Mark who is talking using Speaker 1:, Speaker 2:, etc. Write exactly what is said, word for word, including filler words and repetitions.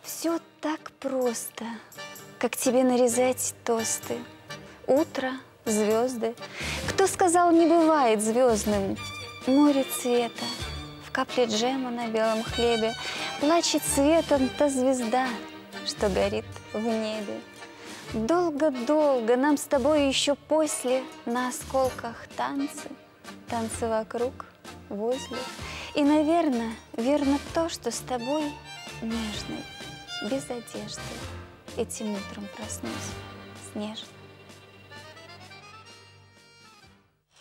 Speaker 1: Все так просто, как тебе нарезать тосты. Утро, звезды. Кто сказал, не бывает звездным? Море цвета, в капле джема на белом хлебе плачет светом та звезда, что горит в небе. Долго-долго нам с тобой еще после на осколках танцы, танцы вокруг, возле. И, наверное, верно то, что с тобой нежной, без одежды, этим утром проснусь снежной.